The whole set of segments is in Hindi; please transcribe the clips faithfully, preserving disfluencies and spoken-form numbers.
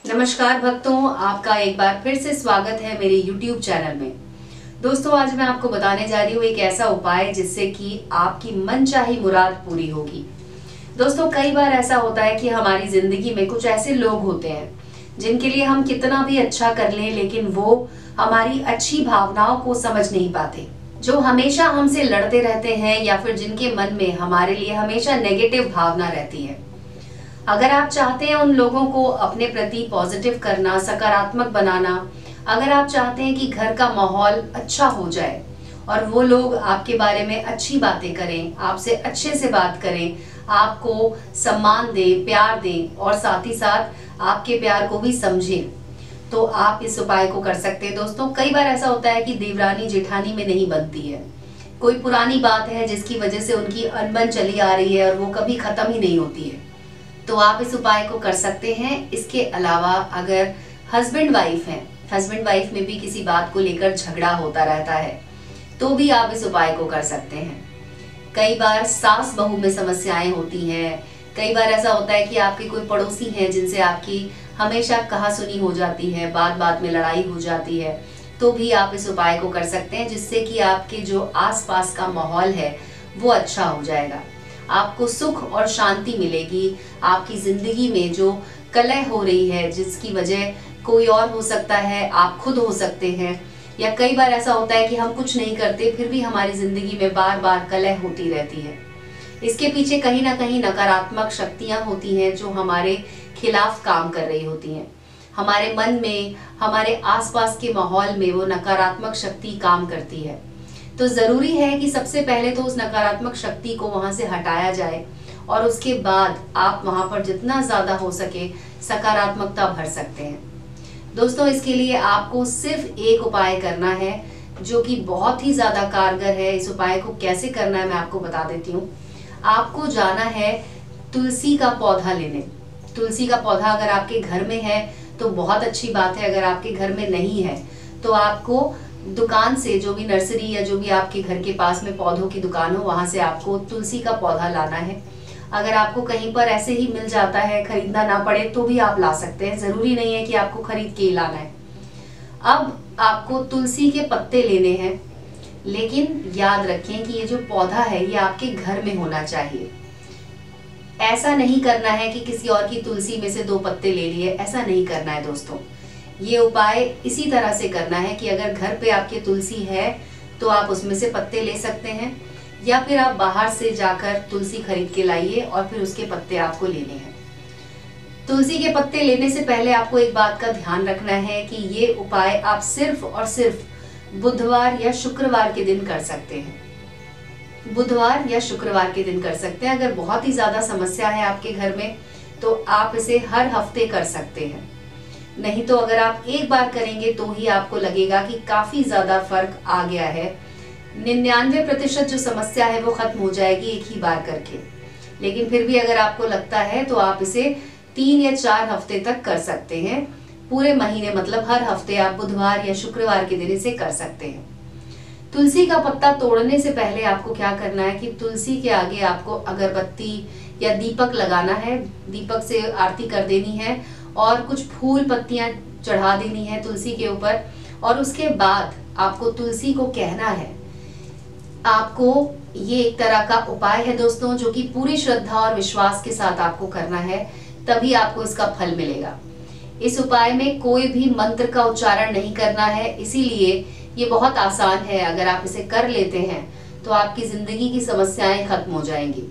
नमस्कार भक्तों, आपका एक बार फिर से स्वागत है मेरे YouTube चैनल में। दोस्तों, आज मैं आपको बताने जा रही हूँ एक ऐसा उपाय जिससे कि आपकी मनचाही मुराद पूरी होगी। दोस्तों, कई बार ऐसा होता है कि हमारी जिंदगी में कुछ ऐसे लोग होते हैं जिनके लिए हम कितना भी अच्छा कर लें, लेकिन वो हमारी अच्छी भावनाओं को समझ नहीं पाते, जो हमेशा हमसे लड़ते रहते हैं या फिर जिनके मन में हमारे लिए हमेशा नेगेटिव भावना रहती है। अगर आप चाहते हैं उन लोगों को अपने प्रति पॉजिटिव करना, सकारात्मक बनाना, अगर आप चाहते हैं कि घर का माहौल अच्छा हो जाए और वो लोग आपके बारे में अच्छी बातें करें, आपसे अच्छे से बात करें, आपको सम्मान दें, प्यार दें और साथ ही साथ आपके प्यार को भी समझें, तो आप इस उपाय को कर सकते हैं। दोस्तों, कई बार ऐसा होता है कि देवरानी जेठानी में नहीं बनती है। कोई पुरानी बात है जिसकी वजह से उनकी अनबन चली आ रही है और वो कभी खत्म ही नहीं होती है, तो आप इस उपाय को कर सकते हैं। इसके अलावा अगर हस्बैंड वाइफ हैं, हस्बैंड वाइफ में भी किसी बात को लेकर झगड़ा होता रहता है, तो भी आप इस उपाय को कर सकते हैं। कई बार सास बहू में समस्याएं होती हैं, कई बार ऐसा होता है कि आपके कोई पड़ोसी हैं जिनसे आपकी हमेशा कहासुनी हो जाती है, बात बात में लड़ाई हो जाती है, तो भी आप इस उपाय को कर सकते हैं, जिससे कि आपके जो आसपास का माहौल है वो अच्छा हो जाएगा। आपको सुख और शांति मिलेगी। आपकी जिंदगी में जो कलह हो रही है, जिसकी वजह कोई और हो सकता है, आप खुद हो सकते हैं, या कई बार ऐसा होता है कि हम कुछ नहीं करते फिर भी हमारी जिंदगी में बार बार कलह होती रहती है। इसके पीछे कहीं ना कहीं नकारात्मक शक्तियां होती हैं जो हमारे खिलाफ काम कर रही होती हैं। हमारे मन में, हमारे आसपास के माहौल में वो नकारात्मक शक्ति काम करती है। तो जरूरी है कि सबसे पहले तो उस नकारात्मक शक्ति को वहां से हटाया जाए और उसके बाद आप वहां पर जितना ज्यादा हो सके सकारात्मकता भर सकते हैं। दोस्तों, इसके लिए आपको सिर्फ एक उपाय करना है जो कि बहुत ही ज्यादा कारगर है। इस उपाय को कैसे करना है मैं आपको बता देती हूँ। आपको जाना है तुलसी का पौधा लेने। तुलसी का पौधा अगर आपके घर में है तो बहुत अच्छी बात है, अगर आपके घर में नहीं है तो आपको दुकान से, जो भी नर्सरी या जो भी आपके घर के पास में पौधों की दुकान हो, वहां से आपको तुलसी का पौधा लाना है। अगर आपको कहीं पर ऐसे ही मिल जाता है, खरीदना ना पड़े, तो भी आप ला सकते हैं। जरूरी नहीं है कि आपको खरीद के ही लाना है। अब आपको तुलसी के पत्ते लेने हैं, लेकिन याद रखें कि ये जो पौधा है ये आपके घर में होना चाहिए। ऐसा नहीं करना है कि किसी और की तुलसी में से दो पत्ते ले लिए, ऐसा नहीं करना है दोस्तों। ये उपाय इसी तरह से करना है कि अगर घर पे आपके तुलसी है तो आप उसमें से पत्ते ले सकते हैं, या फिर आप बाहर से जाकर तुलसी खरीद के लाइए और फिर उसके पत्ते आपको लेने हैं। तुलसी के पत्ते लेने से पहले आपको एक बात का ध्यान रखना है कि ये उपाय आप सिर्फ और सिर्फ बुधवार या शुक्रवार के दिन कर सकते हैं। बुधवार या शुक्रवार के दिन कर सकते हैं। अगर बहुत ही ज्यादा समस्या है आपके घर में तो आप इसे हर हफ्ते कर सकते हैं। नहीं तो अगर आप एक बार करेंगे तो ही आपको लगेगा कि काफी ज्यादा फर्क आ गया है। निन्यानवे प्रतिशत जो समस्या है वो खत्म हो जाएगी एक ही बार करके। लेकिन फिर भी अगर आपको लगता है तो आप इसे तीन या चार हफ्ते तक कर सकते हैं। पूरे महीने, मतलब हर हफ्ते आप बुधवार या शुक्रवार के दिन इसे कर सकते हैं। तुलसी का पत्ता तोड़ने से पहले आपको क्या करना है कि तुलसी के आगे आपको अगरबत्ती या दीपक लगाना है, दीपक से आरती कर देनी है और कुछ फूल पत्तियां चढ़ा देनी है तुलसी के ऊपर। और उसके बाद आपको तुलसी को कहना है। आपको ये एक तरह का उपाय है दोस्तों, जो कि पूरी श्रद्धा और विश्वास के साथ आपको करना है, तभी आपको इसका फल मिलेगा। इस उपाय में कोई भी मंत्र का उच्चारण नहीं करना है, इसीलिए ये बहुत आसान है। अगर आप इसे कर लेते हैं तो आपकी जिंदगी की समस्याएं खत्म हो जाएंगी।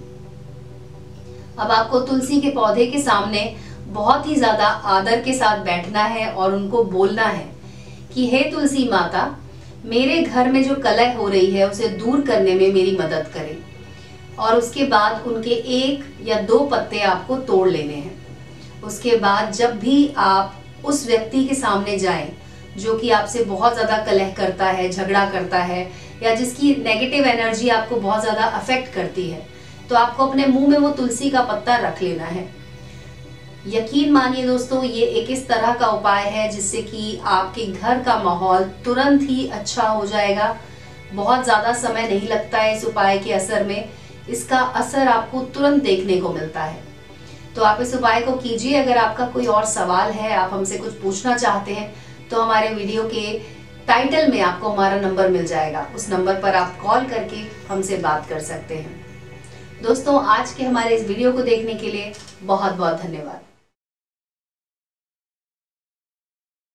अब आपको तुलसी के पौधे के सामने बहुत ही ज्यादा आदर के साथ बैठना है और उनको बोलना है कि हे तुलसी माता, मेरे घर में जो कलह हो रही है उसे दूर करने में मेरी मदद करें। और उसके बाद उनके एक या दो पत्ते आपको तोड़ लेने हैं। उसके बाद जब भी आप उस व्यक्ति के सामने जाएं जो कि आपसे बहुत ज्यादा कलह करता है, झगड़ा करता है, या जिसकी नेगेटिव एनर्जी आपको बहुत ज्यादा अफेक्ट करती है, तो आपको अपने मुंह में वो तुलसी का पत्ता रख लेना है। यकीन मानिए दोस्तों, ये एक इस तरह का उपाय है जिससे कि आपके घर का माहौल तुरंत ही अच्छा हो जाएगा। बहुत ज्यादा समय नहीं लगता है इस उपाय के असर में। इसका असर आपको तुरंत देखने को मिलता है। तो आप इस उपाय को कीजिए। अगर आपका कोई और सवाल है, आप हमसे कुछ पूछना चाहते हैं, तो हमारे वीडियो के टाइटल में आपको हमारा नंबर मिल जाएगा। उस नंबर पर आप कॉल करके हमसे बात कर सकते हैं। दोस्तों, आज के हमारे इस वीडियो को देखने के लिए बहुत बहुत धन्यवाद।